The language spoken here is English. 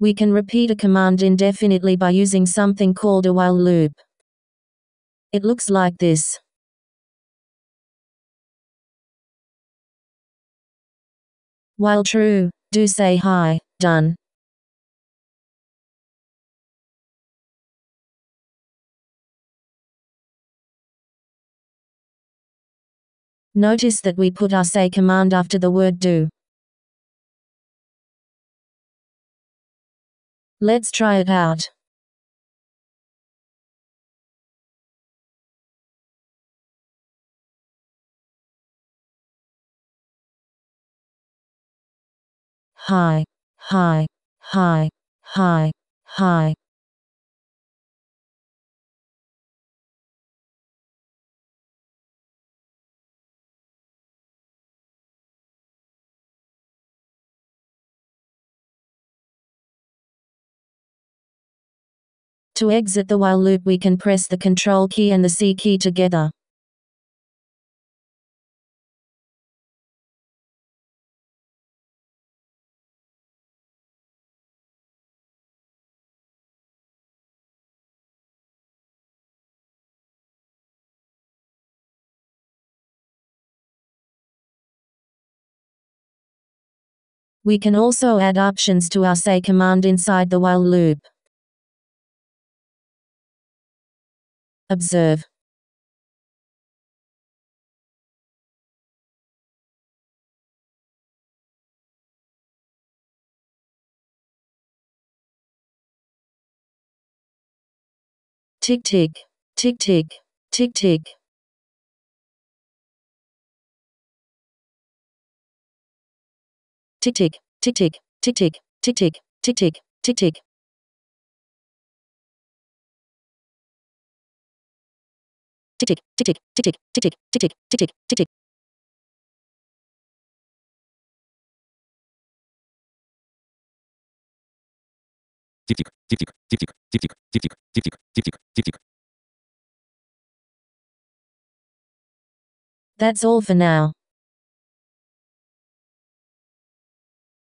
We can repeat a command indefinitely by using something called a while loop. It looks like this. While true, do say hi, done. Notice that we put our say command after the word do. Let's try it out. Hi, hi, hi, hi, hi. To exit the while loop, we can press the Control key and the C key together. We can also add options to our say command inside the while loop. Observe. Tick tick, tick tick, tick tick. Tick tick, tick tick, tick tick, tick tick, tick tick, tick tick. Tick tick, tick tick, tick tick, tick tick, tick tick, tick tick, tick tick. Tick tick, tick tick, tick tick, tick tick, tick tick, tick tick, tick tick, tick tick. That's all for now.